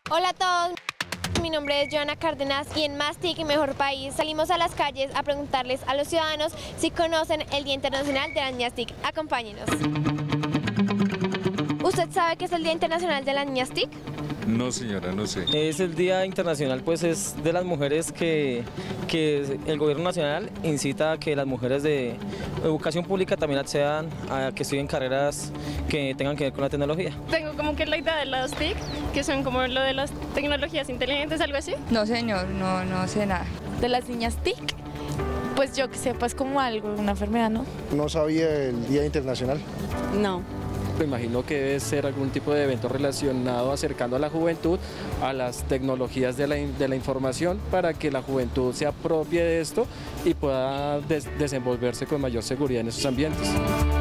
Hola a todos, mi nombre es Joana Cárdenas y en Más TIC y Mejor País salimos a las calles a preguntarles a los ciudadanos si conocen el Día Internacional de las Niñas TIC. Acompáñenos. ¿Usted sabe qué es el Día Internacional de las Niñas TIC? No, señora, no sé. Es el Día Internacional, pues es de las mujeres que el gobierno nacional incita a que las mujeres de educación pública también accedan a que estudien carreras que tengan que ver con la tecnología. Tengo como que la idea de las TIC, que son como lo de las tecnologías inteligentes, algo así. No, señor, no sé nada. De las niñas TIC, pues yo que sé, pues como algo, una enfermedad, ¿no? No sabía el Día Internacional. No. Me imagino que debe ser algún tipo de evento relacionado acercando a la juventud a las tecnologías de la información para que la juventud se apropie de esto y pueda desenvolverse con mayor seguridad en esos ambientes.